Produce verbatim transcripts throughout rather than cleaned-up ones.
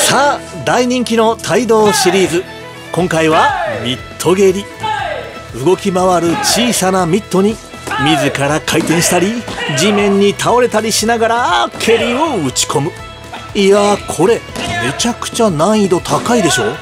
さあ大人気の帯同シリーズ、今回はミット蹴り。動き回る小さなミットに自ら回転したり地面に倒れたりしながら蹴りを打ち込む。いやー、これめちゃくちゃ難易度高いでしょ。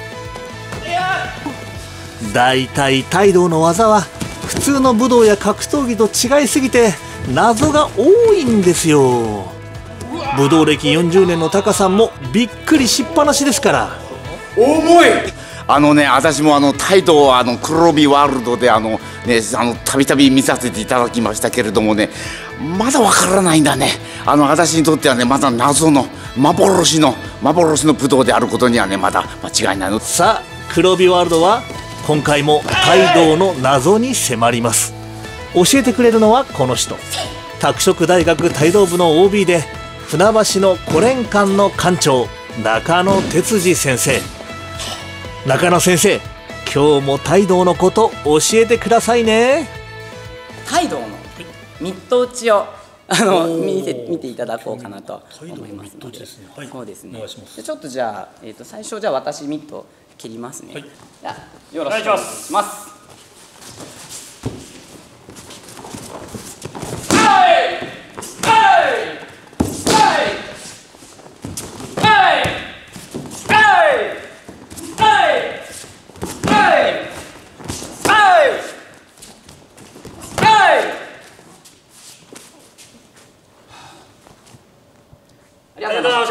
だいたい帯同の技は普通の武道や格闘技と違いすぎて謎が多いんですよ。武道歴よんじゅうねんのタカさんもびっくりしっぱなしですから。 重い。あのね、私もあのタイトをあの黒帯ワールドであのね、あのたびたび見させていただきましたけれどもね、まだわからないんだね。あの私にとってはね、まだ謎の幻の幻の武道であることにはね、まだ間違いないの。 さあ黒帯ワールドは今回も帯同の謎に迫ります。教えてくれるのはこの人、拓殖大学帯同部の オービー で船橋の古練館の館長、中野哲司先生。中野先生、今日も帯同のこと教えてくださいね。 帯同のミット打ちをあの見て見ていただこうかなと思いますので、そうですね。でちょっとじゃあ、えー、と最初じゃあ私ミット切りますね。はい、じゃあよろしくお願いします。ありがとうございました。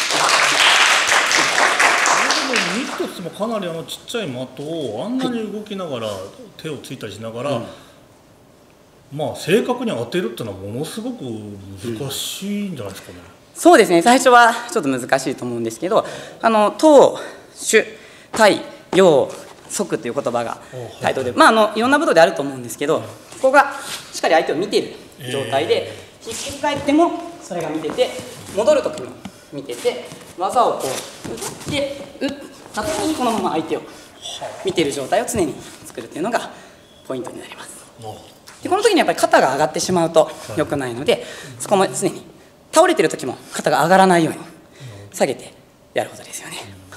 ミットってもかなりあのちっちゃい的をあんなに動きながら、はい、手をついたりしながら、うん、まあ正確に当てるっていうのはものすごく難しいんじゃないですかね。 うん、そうですね、最初はちょっと難しいと思うんですけど、あの投手対陽即という言葉がタイトルで、はいはい、まあ、あのいろんな武道であると思うんですけど、ここがしっかり相手を見ている状態で、えー、ひっくり返ってもそれが見てて、戻る時も見てて、技をこう打って打った時にこのまま相手を見ている状態を常に作るというのがポイントになります。でこの時にやっぱり肩が上がってしまうと良くないので、そこも常に倒れてる時も肩が上がらないように下げてやることですよね。はい、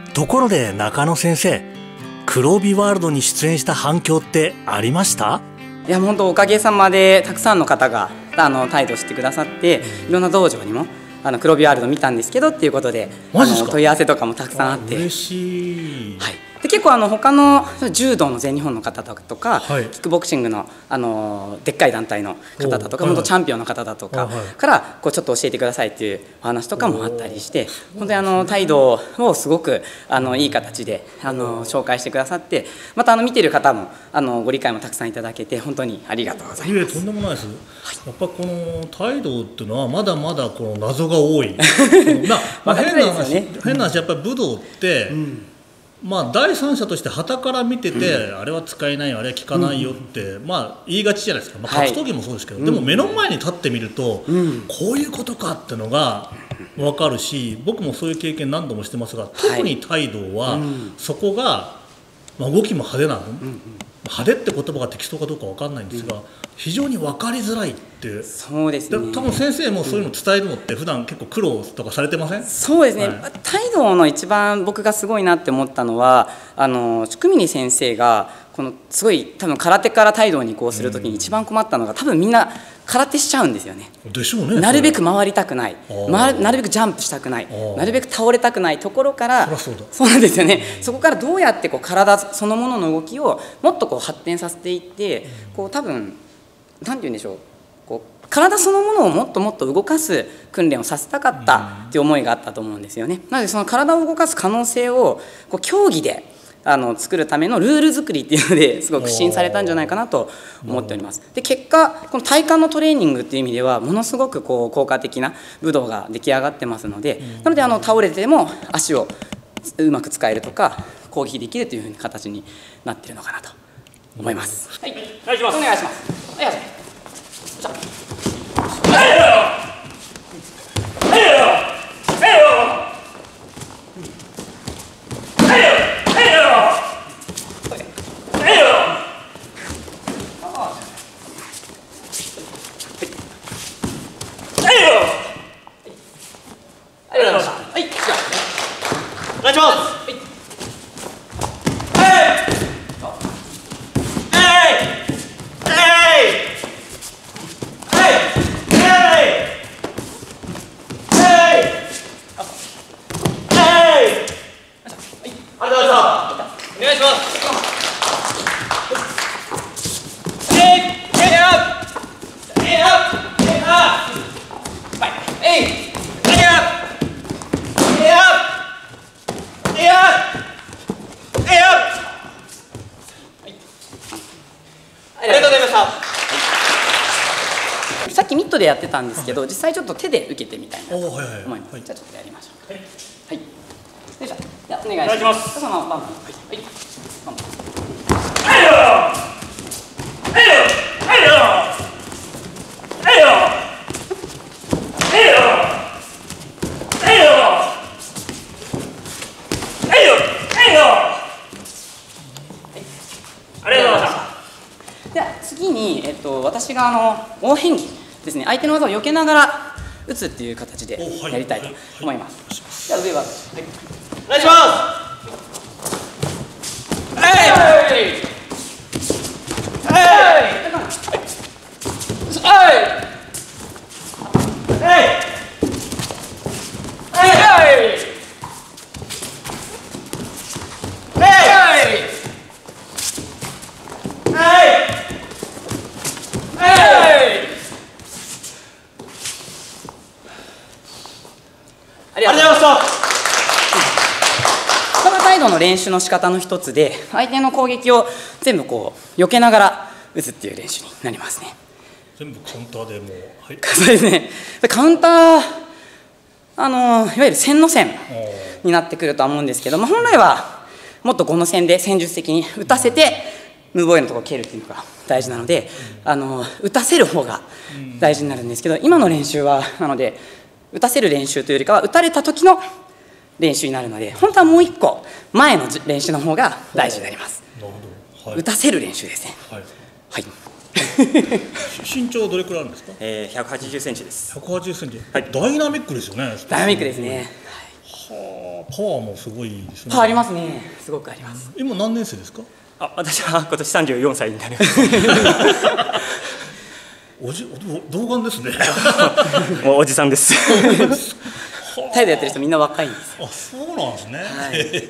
ところで中野先生、黒帯ワールドに出演した反響ってありました？ いや本当おかげさまでたくさんの方があの帯同してくださって、いろんな道場にもあの黒帯ワールド見たんですけどっていうことで、あの問い合わせとかもたくさんあって、 嬉しい。 はい、で結構あの他の柔道の全日本の方とか、はい、キックボクシングの、あのでっかい団体の方だとか、本当チャンピオンの方だとかからこうちょっと教えてくださいっていうお話とかもあったりして、本当にあの帯同をすごくあのいい形であの紹介してくださって、またあの見てる方もあのご理解もたくさんいただけて本当にありがとうございます。 いえ、とんでもないです。はい、やっぱこの帯同っていうのはまだまだこの謎が多い。まあ、変な話、ね、変な話、やっぱり武道って、うん、まあ第三者として傍から見てて、うん、あれは使えないよ、あれは効かないよって、うん、まあ言いがちじゃないですか。まあ、格闘技もそうですけど、はい、でも目の前に立ってみると、うん、こういうことかっていうのが分かるし、僕もそういう経験何度もしてますが、特に帯同は、はい、そこが、まあ、動きも派手なの、うんうん、派手って言葉が適当かどうか分かんないんですが、うん、非常に分かりづらいって。 そうですね。 多分先生もそういうの伝えるのって普段結構苦労とかされてません？ そうですね、 はい、 帯同の一番僕がすごいなって思ったのは、あの宿峰先生がこのすごい多分空手から帯同に移行するときに一番困ったのが、多分みんな空手しちゃうんですよね。 でしょうね。 なるべく回りたくない、ま、なるべくジャンプしたくない、なるべく倒れたくないところから、 そ, そう, だそうなんですよね。そこからどうやってこう体そのものの動きをもっとこう発展させていって、こう多分なんて言うんでしょう、こう体そのものをもっともっと動かす訓練をさせたかったっていう思いがあったと思うんですよね。なのでその体を動かす可能性をこう競技であの作るためのルール作りっていうのですごく指針されたんじゃないかなと思っております。で結果この体幹のトレーニングっていう意味ではものすごくこう効果的な武道が出来上がってますので、なのであの倒れても足をうまく使えるとか攻撃できるというふうな形になっているのかなと思います。はい、お願いします。お願いします。お願いします。ありがとうございました。はい。 トでやってたんですけど、実際ちょっと手で受けてみたいなと思います。 はいはいはいはい、 じゃあちょっとやりましょう。はい、はい、よいしょ。じゃあお願いします。そのままバンバン、はい、バンバン。はいよはいよはいよはいよはいよはいよはいよはいよ。ありがとうございました。では次に、えっと、私があの応変技ですね、相手の技を避けながら打つっていう形でやりたいと思います。じゃあ上は、はい、お願いします。はいはいの練習の仕方の一つで、相手の攻撃を全部こう避けながら打つっていう練習になりますね。 全部カウンターでもう、はい、 そうですね。カウンター、あのいわゆる線の線になってくるとは思うんですけども、本来はもっとこの線で戦術的に打たせて無防衛のところを蹴るっていうのが大事なので、あの打たせる方が大事になるんですけど、今の練習はなので打たせる練習というよりかは打たれた時の練習になるので、本当はもう一個前の練習の方が大事になります。 なるほど、はい、 打たせる練習ですね。 はい、 はい身長どれくらいあるんですか？ えー、ひゃくはちじゅっセンチです。 ひゃくはちじゅっセンチ、 はい、 ダイナミックですよね。 ダイナミックですね。 はあ、パワーもすごいですね。 パワーありますね。すごくあります。 今何年生ですか？ あ、私は今年さんじゅうよんさいになります。 おじ、お童顔ですね。 もうおじさんです。 タイでやってる人みんな若いんです。 あ、そうなんですね。はい、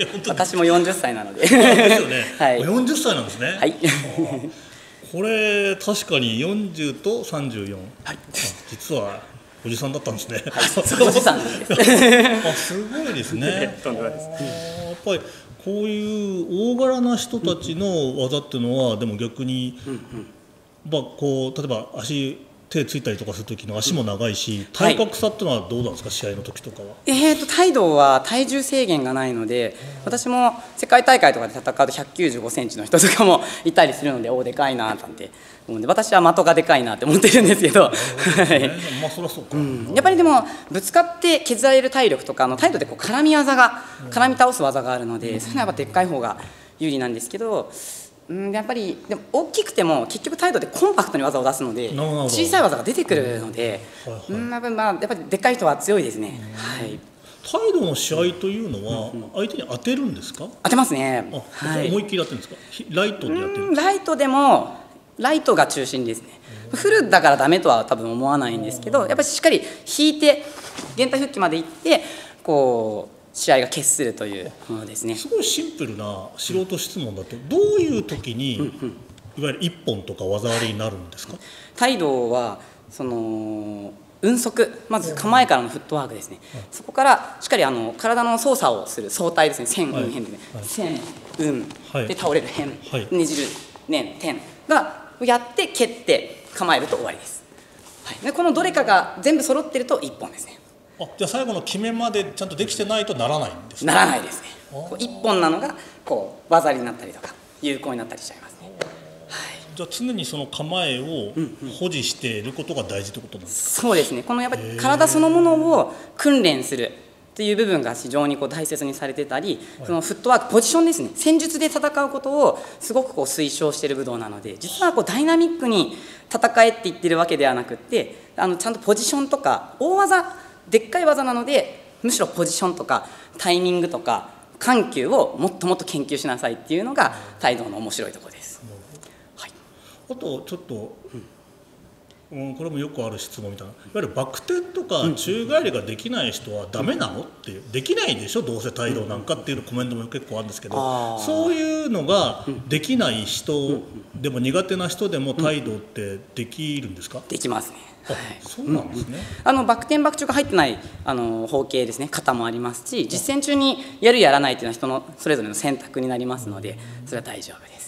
私もよんじゅっさいなので。 ですよね。 はい。 よんじゅっさいなんですね。 はい。 これ確かによんじゅうとさんじゅうよん。はい。実はおじさんだったんですね。 はい、おじさんです。 あ、すごいですね。 とんでもないです。 やっぱりこういう大柄な人たちの技っていうのは、でも逆に、うんうん、まあこう例えば足手ついたりとかする時の足も長いし、体格差っていうのはどうなんですか、はい、試合の時とかは。 えーと態度は体重制限がないので、私も世界大会とかで戦うとひゃくきゅうじゅうごセンチの人とかもいたりするので、おおでかいななんて思うんで、私は的がでかいなって思ってるんですけど、まあそりゃそうか、 うん、やっぱりでもぶつかって削られる体力とか、あの態度でこう絡み技が絡み倒す技があるので、そういうのはやっぱでっかい方が有利なんですけど、うん、やっぱりでも大きくても結局態度でコンパクトに技を出すので、小さい技が出てくるので、うん、やっぱりまあやっぱりでっかい人は強いですね。はい。 態度の試合というのは相手に当てるんですか？ 当てますね。 はい、思いっきり当てるんですか？ライトでやってる？ ライトでもライトが中心ですね。フルだからダメとは多分思わないんですけど、やっぱりしっかり引いて限界復帰まで行ってこう試合が決するというものですね。 すごいシンプルな素人質問だと、どういう時に、うんうん、いわゆる一本とか技ありになるんですか？ 態度はその運足、まず構えからのフットワークですね、はい、そこからしっかりあの体の操作をする相対ですね、線、運、変でね、はい、線、運、はい、で倒れる変、はい、ねじる、ね、点がやって蹴って構えると終わりです、はい、でこのどれかが全部揃ってると一本ですね。 あ、じゃあ最後の決めまでちゃんとできてないとならないんですね。 ならないですね。こう一本なのがこう技になったりとか有効になったりしちゃいますね。はい、 じゃあ常にその構えを保持していることが大事ということなんですか？ そうですね。このやっぱり体そのものを訓練するっていう部分が非常にこう大切にされてたり、そのフットワーク、ポジションですね、戦術で戦うことをすごくこう推奨している武道なので、実はこうダイナミックに戦えって言ってるわけではなくって、あのちゃんとポジションとか大技、でっかい技なので、むしろポジションとかタイミングとか緩急をもっともっと研究しなさいっていうのが態度の面白いところです。はい、 あとちょっと、うん、これもよくある質問みたいな、いわゆるバク転とか宙返りができない人はダメなのっていう、できないでしょどうせ態度なんかっていうコメントも結構あるんですけど、そういうのができない人でも苦手な人でも態度ってできるんですか？ できますね。 はい、そうなんですね。 うん、あのバク転バク宙が入ってないあの方形ですね、型もありますし、実践中にやるやらないというのは人のそれぞれの選択になりますので、それは大丈夫です。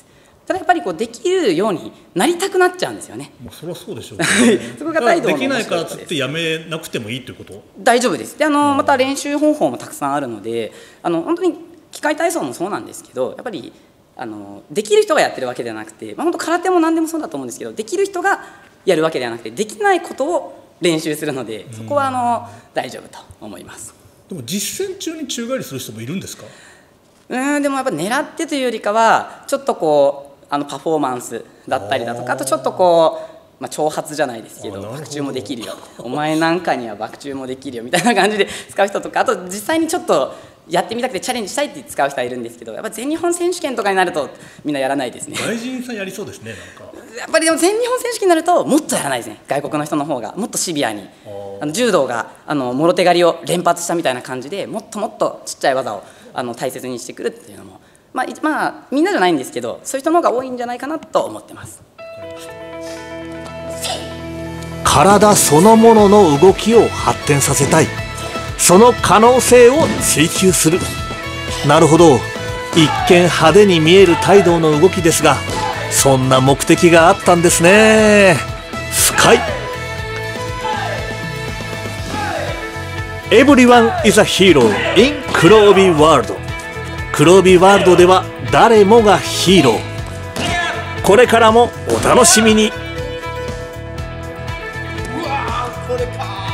ただやっぱりこうできるようになりたくなっちゃうんですよね。 もうそりゃそうでしょうねそこが態度のできないからつってやめなくてもいいということ？ 大丈夫です。であのまた練習方法もたくさんあるので、あの本当に器械体操もそうなんですけど、やっぱりあのできる人がやってるわけではなくて、まあ、本当空手も何でもそうだと思うんですけど、できる人がやるわけではなくてできないことを練習するので、そこはあの大丈夫と思います。 でも実戦中に宙返りする人もいるんですか？ うんでもやっぱ狙ってというよりかはちょっとこうあのパフォーマンスだったりだとか、あとちょっとこう、まあ、挑発じゃないですけどバク宙もできるよ、お前なんかにはバク宙もできるよみたいな感じで使う人とか、あと実際にちょっとやってみたくてチャレンジしたいって使う人はいるんですけど、やっぱ全日本選手権とかになるとみんなやらないですね。 外人さんやりそうですね。なんかやっぱりでも全日本選手権になるともっとやらないですね。外国の人の方がもっとシビアに、あの柔道があのもろ手狩りを連発したみたいな感じで、もっともっとちっちゃい技をあの大切にしてくるっていうのも、まあ、まあみんなじゃないんですけど、そういう人の方が多いんじゃないかなと思ってます。 体そのものの動きを発展させたい、その可能性を追求する。なるほど、一見派手に見える態度の動きですが、そんな目的があったんですね。深い。 Everyone is a hero in 黒帯ワールド。黒帯ワールドでは誰もがヒーロー。これからもお楽しみに。 うわーこれか